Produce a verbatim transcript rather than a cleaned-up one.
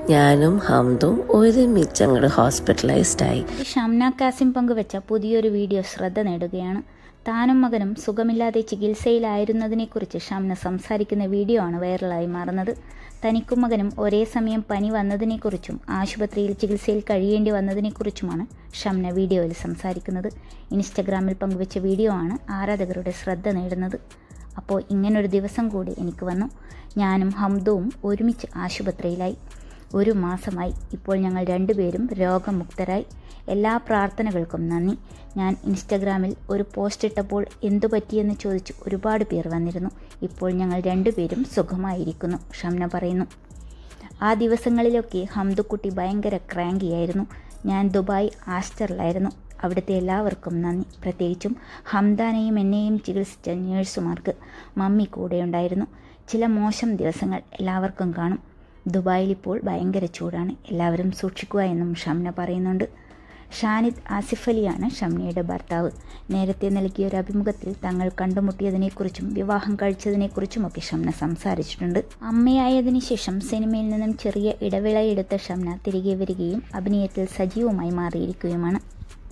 ഞാനും ഹംദും ഒരുമിച്ച് അങ്ങോട്ട് ഹോസ്പിറ്റലൈസ്ഡ് ആയി. ഷംന കാസിം പങ്കുവെച്ച പുതിയൊരു വീഡിയോ ശ്രദ്ധ നേടുകയാണ്. താനും മകനും സുഖമില്ലാതെ ചികിത്സയിലായിരുന്നതിനെക്കുറിച്ച് ഷംന സംസാരിക്കുന്ന വീഡിയോ ആണ് വൈറലായി മാറുന്നത്. തനിക്കും മകനും ഒരേ സമയം പനി വന്നതിനെക്കുറിച്ചും ആശുപത്രിയിൽ ചികിത്സയിൽ കഴിയേണ്ടി വന്നതിനെക്കുറിച്ചുമാണ് ഷംന വീഡിയോയിൽ സംസാരിക്കുന്നത്. ഇൻസ്റ്റഗ്രാമിൽ പങ്കുവെച്ച വീഡിയോ ആണ് ആരാധകരുടെ ശ്രദ്ധ നേടുന്നത്. അപ്പോൾ ഇങ്ങനൊരു ദിവസം കൂടി എനിക്ക് വന്നു. ഞാനും ഹംദുവും ഒരുമിച്ച് ആശുപത്രിയിലായി. ഒരു മാസമായി. ഇപ്പോൾ ഞങ്ങൾ രണ്ടുപേരും രോഗമുക്തരായി. എല്ലാ പ്രാർത്ഥനകൾക്കും നന്ദി. ഞാൻ ഇൻസ്റ്റഗ്രാമിൽ ഒരു പോസ്റ്റ് ഇട്ടപ്പോൾ എന്തു പറ്റിയെന്ന് ചോദിച്ച് ഒരുപാട് പേർ വന്നിരുന്നു. ഇപ്പോൾ ഞങ്ങൾ രണ്ടുപേരും സുഖമായിരിക്കുന്നു, ഷംന പറയുന്നു. ആ ദിവസങ്ങളിലൊക്കെ ഹംദുക്കുട്ടി ഭയങ്കര ക്രാങ്കിയായിരുന്നു. ഞാൻ ദുബായ് ആസ്റ്ററിലായിരുന്നു. അവിടുത്തെ എല്ലാവർക്കും നന്ദി. പ്രത്യേകിച്ചും ഹംദാനെയും എന്നെയും ചികിത്സിച്ച നേഴ്സുമാർക്ക്. മമ്മി കൂടെയുണ്ടായിരുന്നു. ചില മോശം ദിവസങ്ങൾ എല്ലാവർക്കും കാണും. ദുബായിൽ ഇപ്പോൾ ഭയങ്കര ചൂടാണ്. എല്ലാവരും സൂക്ഷിക്കുക എന്നും ഷംന പറയുന്നുണ്ട്. ഷാനിദ് ആസിഫ് അലിയാണ് ഷംനയുടെ ഭർത്താവ്. നേരത്തെ നൽകിയ ഒരു അഭിമുഖത്തിൽ തങ്ങൾ കണ്ടുമുട്ടിയതിനെക്കുറിച്ചും വിവാഹം കഴിച്ചതിനെക്കുറിച്ചുമൊക്കെ ഷംന സംസാരിച്ചിട്ടുണ്ട്. അമ്മയായതിനു ശേഷം സിനിമയിൽ നിന്നും ചെറിയ ഇടവേളയെടുത്ത ഷംന തിരികെ വരികയും അഭിനയത്തിൽ സജീവമായി മാറിയിരിക്കുകയുമാണ്.